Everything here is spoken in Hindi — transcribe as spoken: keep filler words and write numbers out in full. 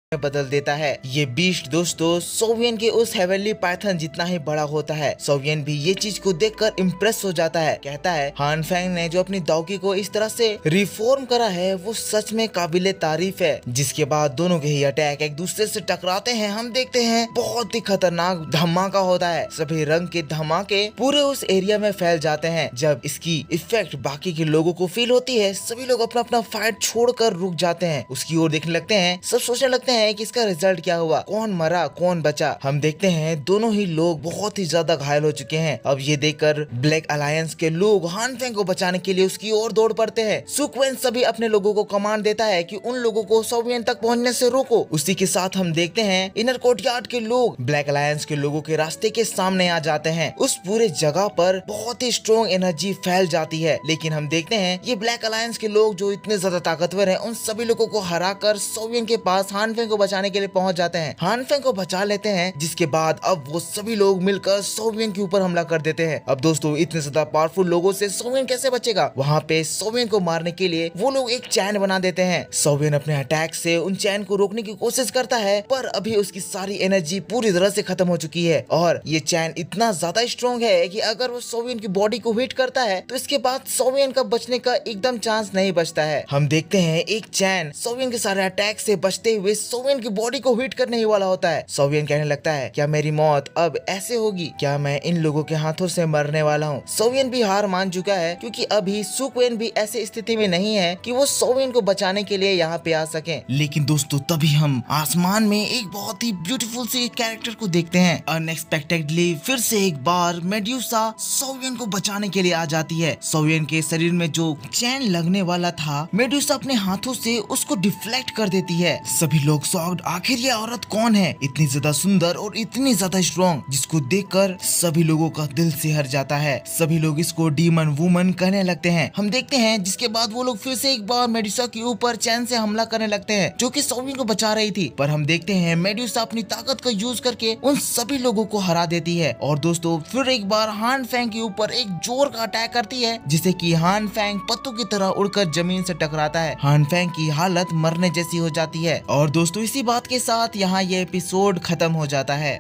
में बदल देता है। ये बीस्ट दोस्तों सोवियन के उस हेवनली पाइथन जितना ही बड़ा होता है। सोवियन भी ये चीज को देखकर इम्प्रेस हो जाता है। कहता है हान फेंग ने जो अपनी डॉगी को इस तरह से रिफॉर्म करा है वो सच में काबिले तारीफ है। जिसके बाद दोनों के ही अटैक एक दूसरे से टकराते हैं। हम देखते हैं बहुत ही खतरनाक धमाका होता है। सभी रंग के धमाके पूरे उस एरिया में फैल जाते हैं। जब इसकी इफेक्ट बाकी के लोगों को फील होती है सभी लोग अपना अपना फाइट छोड़कर रुक जाते हैं। उसकी ओर देखने लगते हैं। सब सोचने लगते हैं कि इसका रिजल्ट क्या हुआ, कौन मरा कौन बचा। हम देखते हैं दोनों ही लोग बहुत ही ज्यादा घायल हो चुके हैं। अब ये देखकर ब्लैक अलायंस के लोग हान फेंग को बचाने के लिए उसकी ओर दौड़ पड़ते हैं। सुक्वेन सभी अपने लोगों को कमांड देता है कि उन लोगों को सोवियन तक पहुंचने से रोको। उसी के साथ हम देखते हैं इनर कोर्टयार्ड के लोग ब्लैक अलायंस के लोगों के रास्ते के सामने आ जाते हैं। उस पूरे जगह पर बहुत ही स्ट्रॉन्ग एनर्जी फैल जाती है। लेकिन हम देखते हैं ये ब्लैक अलायंस के लोग जो इतने ज्यादा ताकतवर हैं उन सभी लोगों को हराकर सोवियन के पास हान फेंग को बचाने के लिए पहुंच जाते हैं। हान फेंग को बचा लेते हैं जिसके बाद अब वो सभी लोग मिलकर सोवियन के ऊपर हमला कर देते हैं। अब दोस्तों इतने ज्यादा पावरफुल लोगों से सोवियन कैसे बचेगा। वहाँ पे सोवियन को मारने के लिए वो लोग एक चैन बना देते हैं। सोवियन अपने अटैक से उन चैन को रोकने की कोशिश करता है पर अभी उसकी सारी एनर्जी पूरी तरह से खत्म हो चुकी है और ये चैन इतना ज्यादा स्ट्रॉन्ग है कि अगर वो सोवियन की बॉडी को हिट करता है तो इसके बाद सोवियन का बचने का एकदम चांस नहीं बचता है। हम देखते हैं एक चैन सोवियन के सारे अटैक से बचते हुए सोवियन की बॉडी को हिट करने ही वाला होता है। सोवियन कहने लगता है क्या मेरी मौत अब ऐसे होगी, क्या मैं इन लोगों के हाथों से मरने वाला हूँ। सोवियन भी हार मान चुका है क्योंकि अभी सुक्वेन भी ऐसी स्थिति में नहीं है कि वो सोवियन को बचाने के लिए यहाँ पे आ सके। लेकिन दोस्तों तभी हम आसमान में एक बहुत ही ब्यूटीफुल से कैरेक्टर को देखते हैं। अनएक्सपेक्टेडली फिर से एक बार मेड्यूसा सोवियन को बचाने के लिए आ जाती है। सोवियन के शरीर में जो चैन लगने वाला था मेड्यूसा अपने हाथों से उसको डिफ्लेक्ट कर देती है। सभी लोग शॉक्ड, आखिर ये औरत कौन है इतनी ज्यादा सुंदर और इतनी ज्यादा स्ट्रॉन्ग, जिसको देखकर सभी लोगों का दिल सिहर जाता है। सभी लोग इसको डीमन वुमन कहने लगते हैं। हम देखते हैं जिसके बाद वो लोग फिर से एक बार मेड्यूसा के ऊपर चैन से हमला करने लगते हैं जो कि सोवियन को बचा रही थी। पर हम देखते हैं मेड्यूसा अपनी ताकत का यूज करके उन सभी लोगों को हरा देती है और दोस्तों फिर एक बार हान फेंग के ऊपर एक जोर का अटैक करती है जिससे कि हान फेंग पत्तों की तरह उड़कर जमीन से टकराता है। हान फेंग की हालत मरने जैसी हो जाती है और दोस्तों इसी बात के साथ यहाँ ये एपिसोड खत्म हो जाता है।